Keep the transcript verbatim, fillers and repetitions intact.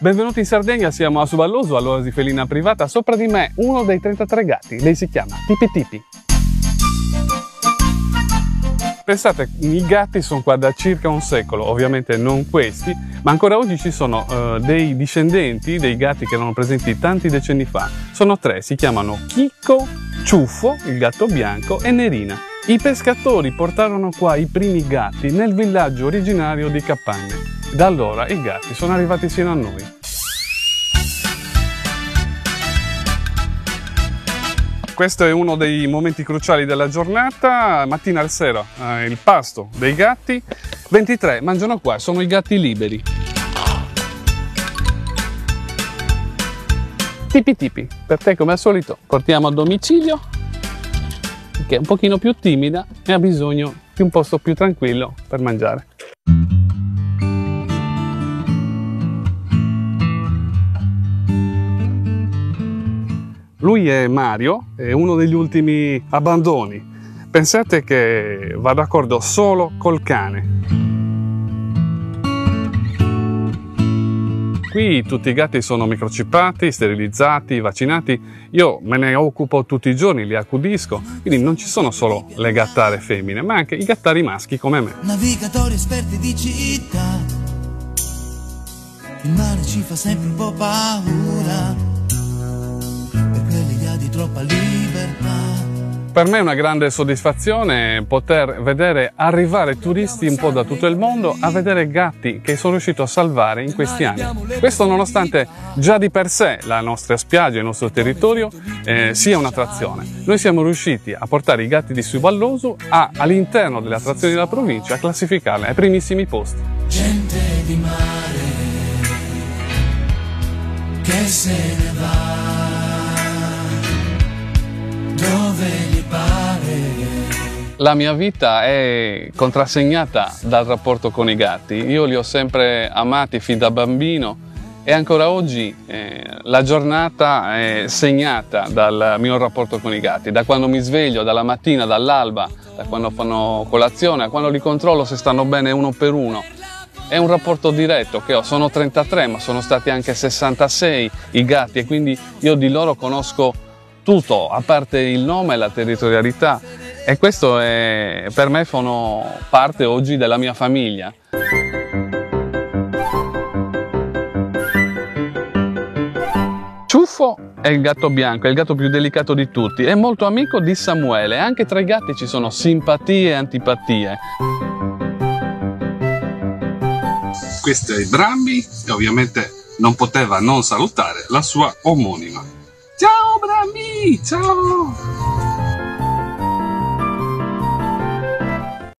Benvenuti in Sardegna, siamo a Suballoso, all'oasi felina privata. Sopra di me uno dei trentatré gatti, lei si chiama Tipi Tipi. Pensate, i gatti sono qua da circa un secolo, ovviamente non questi, ma ancora oggi ci sono uh, dei discendenti dei gatti che erano presenti tanti decenni fa. Sono tre, si chiamano Chicco, Ciuffo, il gatto bianco, e Nerina. I pescatori portarono qua i primi gatti nel villaggio originario di Capanne. Da allora i gatti sono arrivati sino a noi. Questo è uno dei momenti cruciali della giornata, mattina al sera, eh, il pasto dei gatti. ventitré mangiano qua, sono i gatti liberi. Tipi Tipi, per te come al solito portiamo a domicilio, che è un pochino più timida e ha bisogno di un posto più tranquillo per mangiare. Lui è Mario, è uno degli ultimi abbandoni. Pensate che va d'accordo solo col cane. Qui tutti i gatti sono microchippati, sterilizzati, vaccinati. Io me ne occupo tutti i giorni, li accudisco. Quindi non ci sono solo le gattare femmine, ma anche i gattari maschi come me. Navigatori esperti di città, il mare ci fa sempre un po' paura. Di troppa libertà. Per me è una grande soddisfazione poter vedere arrivare turisti un po' da tutto il mondo a vedere gatti che sono riuscito a salvare in questi anni. Questo nonostante già di per sé la nostra spiaggia, il nostro territorio eh, sia un'attrazione. Noi siamo riusciti a portare i gatti di Suballoso all'interno delle attrazioni della provincia, a classificarle ai primissimi posti. Gente di mare che se ne va dove gli pare. La mia vita è contrassegnata dal rapporto con i gatti. Io li ho sempre amati fin da bambino e ancora oggi eh, la giornata è segnata dal mio rapporto con i gatti. Da quando mi sveglio, dalla mattina, dall'alba, da quando fanno colazione, a quando li controllo se stanno bene uno per uno. È un rapporto diretto che ho, sono trentatré ma sono stati anche sessantasei i gatti e quindi io di loro conosco tutto, a parte il nome e la territorialità, e questo è, per me fanno parte oggi della mia famiglia. Ciuffo è il gatto bianco, è il gatto più delicato di tutti, è molto amico di Samuele, anche tra i gatti ci sono simpatie e antipatie. Questo è il Brambi e ovviamente non poteva non salutare la sua omonima. Ciao Brambi, ciao!